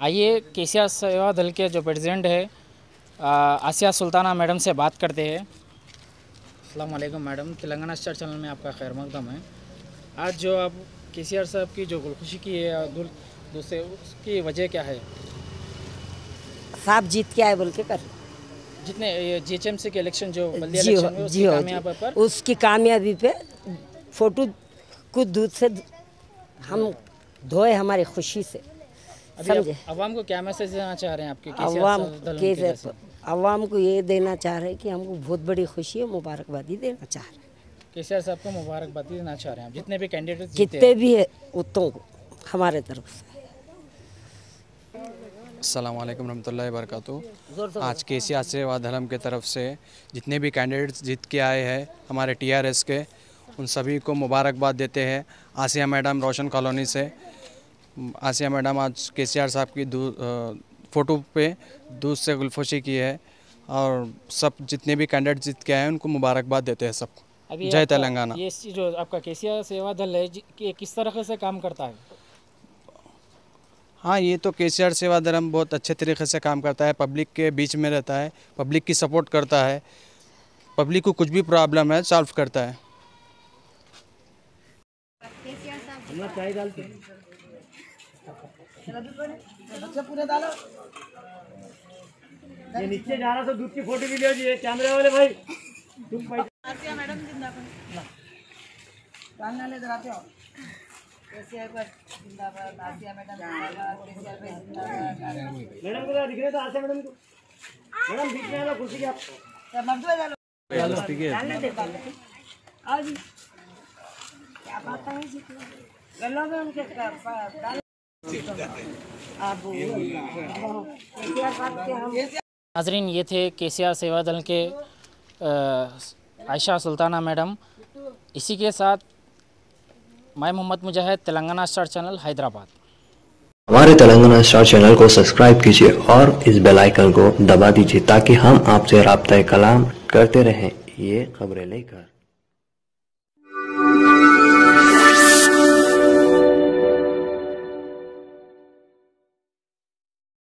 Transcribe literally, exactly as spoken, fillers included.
आइए केसीआर सेवा दल के जो प्रेसिडेंट है आसिया सुल्ताना मैडम से बात करते हैं। अस्सलाम वालेकुम मैडम, तेलंगाना स्टार चैनल में आपका खैर मकदम है। आज जो आप केसीआर साहब की जो गुलखुशी की है दूसरे, उसकी वजह क्या है? साहब जीत के आए बोल के कर जितने जीएचएमसी के इलेक्शन जो बल्दिया जी इलेक्शन में उसकी कामयाबी पर उसकी कामयाबी पे फोटो कुछ दूध से हम धोए हमारी खुशी से। समझे? अवाम को क्या मैसेज देना चाह रहे हैं आपके अवाम के अवाम को ये देना चाह रहे हैं कि हमको बहुत बड़ी खुशी है, मुबारकबादी देना चाह रहे हैं। केसीआर साहब को मुबारकबादी देना चाह रहे हैं जितने भी कैंडिडेट जितने भी है उतों को हमारे तरफ से। अस्सलाम वालेकुम रहमतुल्लाहि व बरकातुहू। आज केसीआर सेवा धर्म के तरफ से जितने भी कैंडिडेट्स जीत के आए हैं हमारे टीआरएस के, उन सभी को मुबारकबाद देते हैं। आसिया मैडम रोशन कॉलोनी से, आसिया मैडम आज केसीआर साहब की फ़ोटो पे दूध से गुलफोशी की है और सब जितने भी कैंडिडेट जीत के आए हैं उनको मुबारकबाद देते हैं सबको। जय तेलंगाना। ये जो आपका केसीआर सेवा दल है कि किस तरह से काम करता है? हाँ, ये तो केसीआर सेवा धर्म बहुत अच्छे तरीके से काम करता है, पब्लिक के बीच में रहता है, पब्लिक की सपोर्ट करता है, पब्लिक को कुछ भी प्रॉब्लम है सॉल्व करता है। ये नीचे जा रहा तो दूध की फोटो भी ले जी, कैमरे वाले भाई आसिया मैडम जिंदाबाद। कालना ले जरा आओ। केसीआर पर जिंदाबाद, आसिया मैडम जिंदाबाद, केसीआर पे जिंदाबाद। मैडम को दिख रहे तो आसिया मैडम को मैडम दिख रहे हैं खुशी की आप सब मत दो डालो ठीक है आओ जी। क्या बात है जी, गल्ला में उनके डाल आप नाजरीन, ये थे केसीआर सेवा दल के आयशा सुल्ताना मैडम। इसी के साथ मैं मोहम्मद मुजाहिद, तेलंगाना स्टार चैनल हैदराबाद। हमारे तेलंगाना स्टार चैनल को सब्सक्राइब कीजिए और इस बेल आइकन को दबा दीजिए ताकि हम आपसे राब्ता कलाम करते रहें, ये खबरें लेकर।